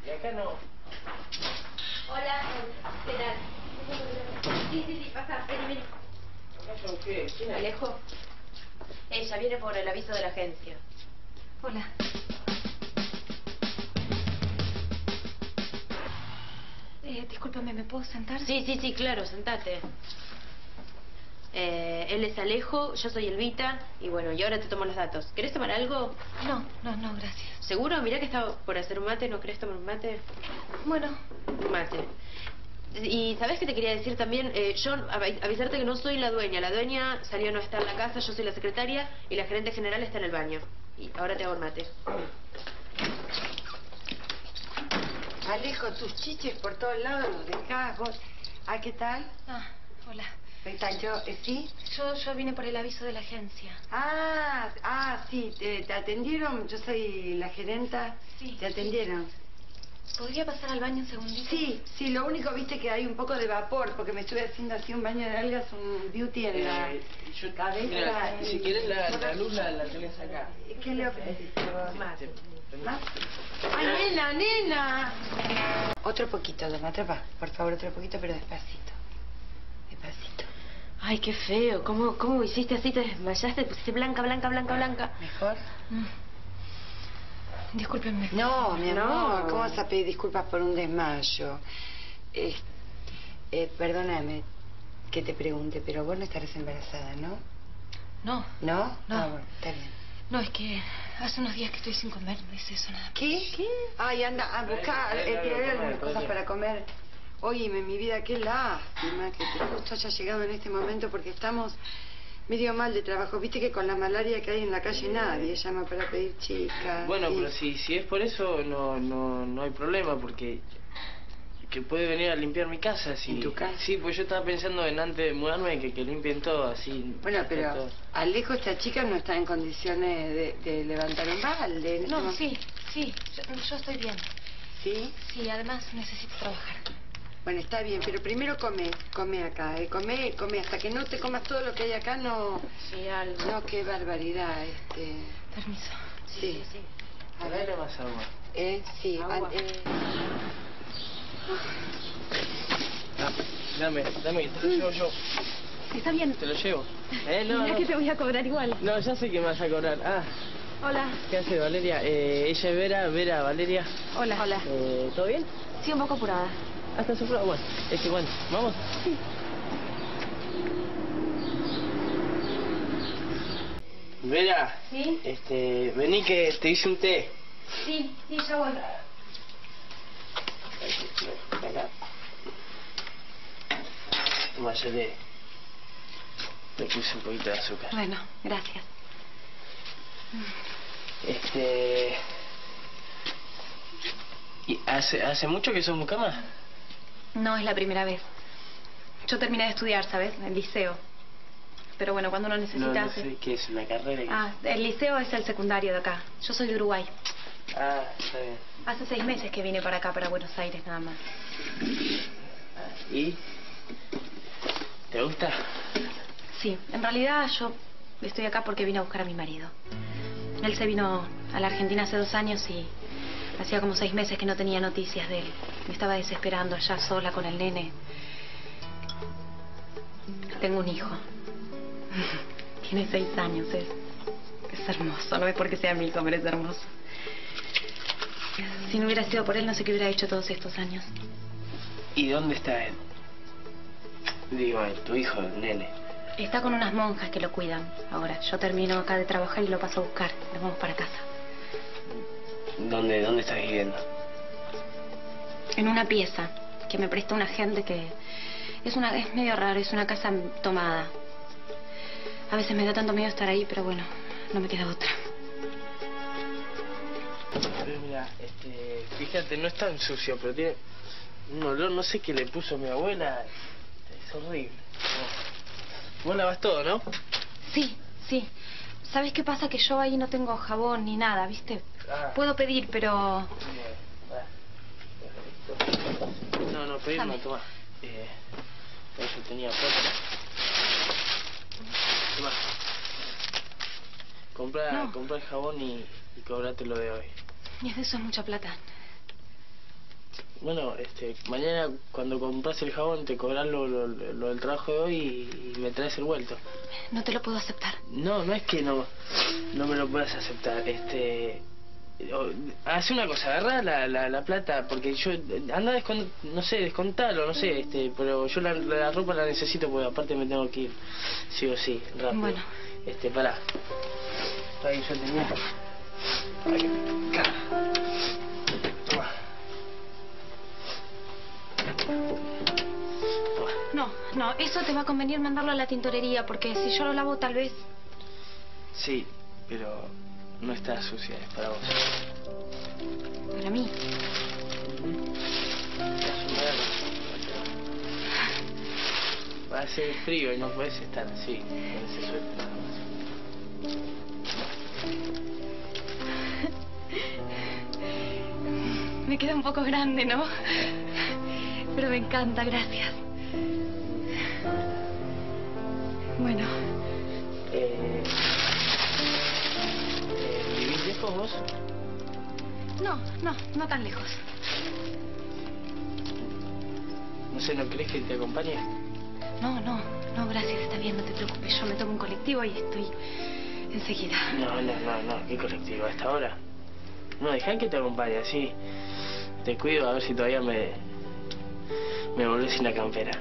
Y acá no. Hola, ¿qué tal? Sí, pasa, vení. ¿Acá qué? ¿Quién es? Alejo. Ella viene por el aviso de la agencia. Hola. Discúlpame, ¿me puedo sentar? Sí, claro, sentate. Él es Alejo, yo soy Elvita, y bueno, y ahora te tomo los datos. ¿Querés tomar algo? No, gracias. ¿Seguro? Mirá que está por hacer un mate, ¿no querés tomar un mate? Bueno. Un mate. Y ¿sabés qué te quería decir también? Yo, avisarte que no soy la dueña salió, no está en la casa, yo soy la secretaria, y la gerente general está en el baño. Y ahora te hago el mate. Alejo, tus chiches por todos lados los dejás vos. ¿Qué tal? Hola. ¿Qué tal yo? ¿Sí? Yo vine por el aviso de la agencia. Sí. ¿Te atendieron? Yo soy la gerenta. Sí. ¿Te atendieron? ¿Podría pasar al baño un segundito? Sí, lo único, viste, que hay un poco de vapor, porque me estuve haciendo así un baño de algas, un beauty en la cabeza. Mira, si quieres la luz la tenés acá. ¿Qué le ofreciste vos? ¿Más? ¡Ay, nena! Otro poquito, dona, por favor, otro poquito, pero despacito. Despacito. Ay, qué feo. ¿Cómo hiciste así? ¿Te desmayaste? Te pusiste blanca. ¿Mejor? Discúlpenme. No, mi amor, ¿cómo vas a pedir disculpas por un desmayo? Perdóname que te pregunte, pero vos no estarás embarazada, ¿no? No. ¿No? Bueno, está bien. No, es que hace unos días que estoy sin comer, no es eso nada. ¿Qué? Ay, anda a buscar, que hay algunas cosas para comer. Óyeme, mi vida, qué lástima que justo haya llegado en este momento, porque estamos medio mal de trabajo. Viste que con la malaria que hay en la calle nadie llama para pedir chicas. Bueno, sí. pero si es por eso, no hay problema, porque que puede venir a limpiar mi casa. ¿En tu casa? Sí, pues yo estaba pensando en antes de mudarme que limpien todo así. Bueno, pero todo. Alejo, esta chica no está en condiciones de levantar un balde. No, sí, yo estoy bien. ¿Sí? Sí, además necesito trabajar. Bueno, está bien, pero primero come acá, come, hasta que no te comas todo lo que hay acá, no... Sí, algo. No, qué barbaridad, Permiso. Sí. A ver, dale más agua. Sí. Agua. Dame, te lo llevo yo. Está bien. Te lo llevo. Mira que te voy a cobrar igual. No, ya sé que me vas a cobrar. Hola. ¿Qué hace Valeria? Ella es Vera, Valeria. Hola. ¿Todo bien? Sí, un poco apurada. ¿Hasta su prueba? Bueno, ¿vamos? Sí. Vera. ¿Sí? Vení que te hice un té. Sí, ya voy. Acá. Toma, yo le puse un poquito de azúcar. Bueno, gracias. ¿Y hace mucho que sos mucama? No es la primera vez. Yo terminé de estudiar, ¿sabes? El liceo. Pero bueno, cuando uno necesita... No sé qué es, una carrera. El liceo es el secundario de acá. Yo soy de Uruguay. Está bien. Hace 6 meses que vine para acá, para Buenos Aires, nada más. ¿Y? ¿Te gusta? Sí, en realidad yo estoy acá porque vine a buscar a mi marido. Él se vino a la Argentina hace 2 años y hacía como 6 meses que no tenía noticias de él. Me estaba desesperando allá sola con el nene. Tengo un hijo. Tiene 6 años, es hermoso. No es porque sea mi hijo, pero es hermoso. Si no hubiera sido por él, no sé qué hubiera hecho todos estos años. ¿Y dónde está él? Digo, tu hijo, el nene. Está con unas monjas que lo cuidan. Ahora, yo termino acá de trabajar y lo paso a buscar. Nos vamos para casa. ¿Dónde estás viviendo? En una pieza que me presta una gente que... Es medio raro, es una casa tomada. A veces me da tanto miedo estar ahí, pero bueno, no me queda otra. Mira, fíjate, no es tan sucio, pero tiene un olor, no sé qué le puso mi abuela. Es horrible. Vos lavas todo, ¿no? Sí. ¿Sabes qué pasa? Que yo ahí no tengo jabón ni nada, ¿viste? Puedo pedir, pero... No, pedir no, toma. Eso tenía poco. Toma. Compra el jabón y cobrate lo de hoy. Y eso es mucha plata. Bueno, mañana cuando compras el jabón te cobras lo del trabajo de hoy y me traes el vuelto. No te lo puedo aceptar. No, no es que no me lo puedas aceptar. Hace una cosa, agarrá la plata, porque yo... Anda descontalo, no sé, pero yo la ropa la necesito porque aparte me tengo que ir, sí o sí, rápido. Bueno. Pará. Ahí yo tenía... Acá. Toma. No, eso te va a convenir mandarlo a la tintorería, porque si yo lo lavo tal vez... Sí, pero no está sucia, es para vos. Para mí. Va a hacer frío y no puedes estar así, con ese suéter nada más. Me queda un poco grande, ¿no? Pero me encanta, gracias. Bueno. ¿Vivís lejos vos? No tan lejos. No sé, ¿no querés que te acompañe? No, gracias, está bien, no te preocupes. Yo me tomo un colectivo y estoy enseguida. No, ¿qué colectivo? ¿A esta hora? No, dejá que te acompañe, así. Te cuido a ver si todavía me volvés sin la campera.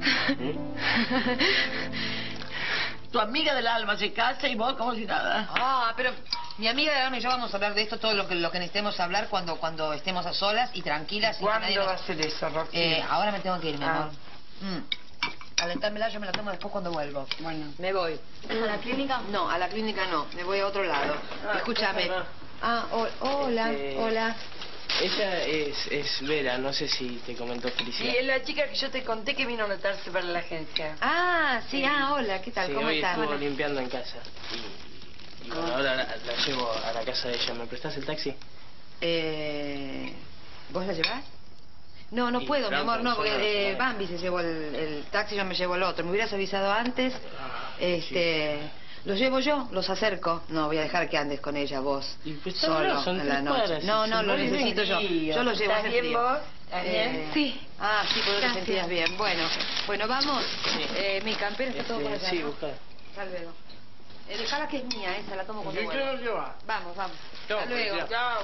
Tu amiga del alma se casa y vos como si nada. Ah, pero mi amiga del alma y yo vamos a hablar de esto, todo lo que necesitemos hablar cuando estemos a solas y tranquilas. ¿Cuándo va a ser eso, Roxy? Ahora me tengo que ir, mi amor. Calentármela, yo me la tomo después cuando vuelvo. Bueno. Me voy. ¿A la clínica? No, a la clínica no, me voy a otro lado. Escúchame. Hola. Ella es Vera, no sé si te comentó Felicidad. Sí, es la chica que yo te conté que vino a anotarse para la agencia. Sí, hola, ¿qué tal? Sí, ¿Cómo hoy estás? estuvo limpiando en casa. Y bueno, ahora la llevo a la casa de ella. ¿Me prestás el taxi? ¿Vos la llevás? No Y puedo, mi amor, no, porque no. Bambi se llevó el taxi, yo me llevo el otro. Me hubieras avisado antes, Sí. Los llevo yo, los acerco. No, voy a dejar que andes con ella vos, Y pues, solo, son en la 3 noche. cuadras, No, son lo muy necesito yo. Yo los llevo a ¿Estás bien vos? ¿Estás bien? Sí. Sí, porque te sentías bien. Bueno, vamos. Sí. Mi campera está todo por allá, Sí, ¿no? buscá. Hasta luego. Dejala que es mía, esa la tomo cuando ¿Qué vuelva. nos lleva? Vamos. Chao, Hasta luego. Chao.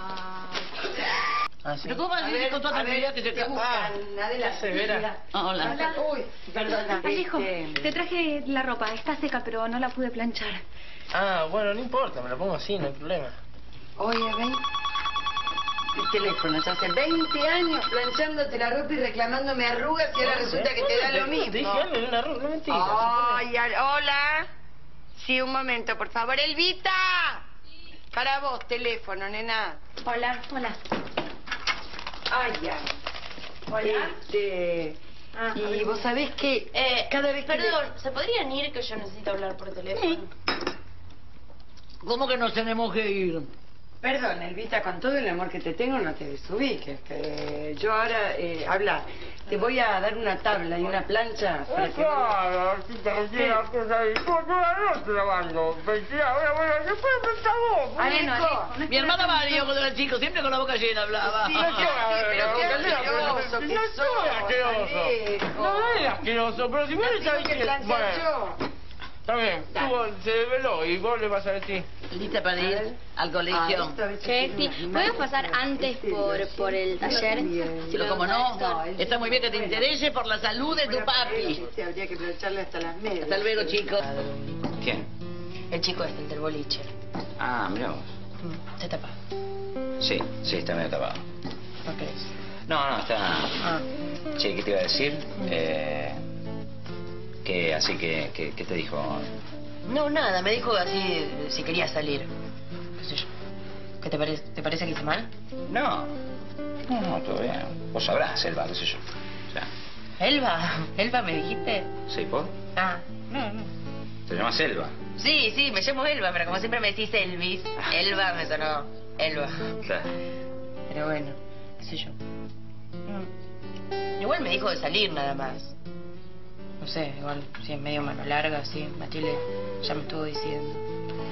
¿Pero cómo vas a decir con toda tranquilidad que se ¿Qué buscan? ¿Qué hace, Vera? Hola. Uy, perdona. Alejo, te traje la ropa. Está seca, pero no la pude planchar. Bueno, no importa, me la pongo así, no hay problema. Oye, ven. El teléfono, ya hace 20 años planchándote la ropa y reclamándome arrugas y ahora resulta que te da lo mismo. Te dije algo de una ropa, no mentira. Hola. Sí, un momento, por favor. Elvita. Para vos, teléfono, nena. Hola. Ay, ya. Hola. Y vos sabés que cada vez que... Perdón, ¿se podrían ir que yo necesito hablar por teléfono? ¿Cómo que nos tenemos que ir? Perdón, Elvita, con todo el amor que te tengo, no te desubiques. Que yo ahora, habla, te voy a dar una tabla y una plancha para que... Alejo, Mi hermana María cuando era chico siempre con la boca llena hablaba. Sí, pero qué asqueroso que sos, Alejo. No es asqueroso, pero si vos le Tengo estás que diciendo... planchar yo. Está bien, se desveló y vos le vas a decir... ¿Lista para ir al colegio? ¿Podemos pasar antes por el taller? Pero como no, está muy bien que te interese por la salud de tu papi. Habría que plancharle hasta las medias. Hasta luego, chicos. ¿Quién? El chico el del boliche. Mira vos. Se tapa. Sí, está medio tapado. ¿No crees? No, está... Che, ¿qué te iba a decir? ¿Qué te dijo? No, nada, me dijo así si quería salir. ¿Qué sé yo? ¿Qué te parece? ¿Te parece que hice mal? No, todo bien. Vos sabrás, Elba, qué sé yo. O sea, ¿Elba me dijiste? ¿sí, por? No. ¿Te llamas Elba? Sí, me llamo Elba, pero como siempre me decís Elvis, Elba me sonó Elba. Claro. Pero bueno, qué sé yo. Igual me dijo de salir nada más. No sé, igual si es medio mano larga, sí, Matilde ya me estuvo diciendo.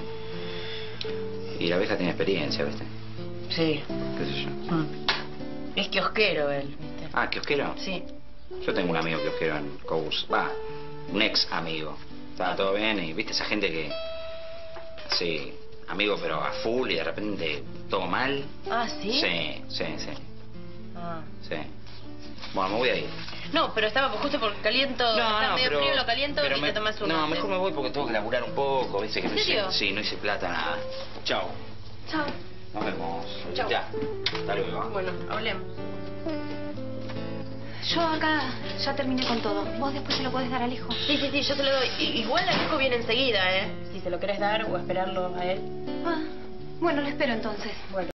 Y la vieja tiene experiencia, ¿viste? Sí. ¿Qué sé yo? Es kiosquero él, ¿viste? Ah, ¿kiosquero? Sí. Yo tengo un amigo kiosquero en Cobus. Va, un ex amigo. Estaba todo bien y viste esa gente que... Sí, amigo pero a full y de repente todo mal. Ah, ¿sí? Sí, sí, sí. Ah. Sí. Bueno, me voy a ir. No, pero estaba justo porque caliento, está medio frío, lo caliento y te tomas uno. No, mejor me voy porque tengo que laburar un poco, ¿viste? Que ¿En no serio? hice, sí, no hice plata, nada. Chao. Chao. Nos vemos. Chao. Ya. Hasta luego. Bueno, hablemos. Yo acá ya terminé con todo. Vos después se lo podés dar al hijo. Sí, yo se lo doy. Igual el hijo viene enseguida, ¿eh? Si se lo querés dar o esperarlo a él. Ah, bueno, lo espero entonces. Bueno.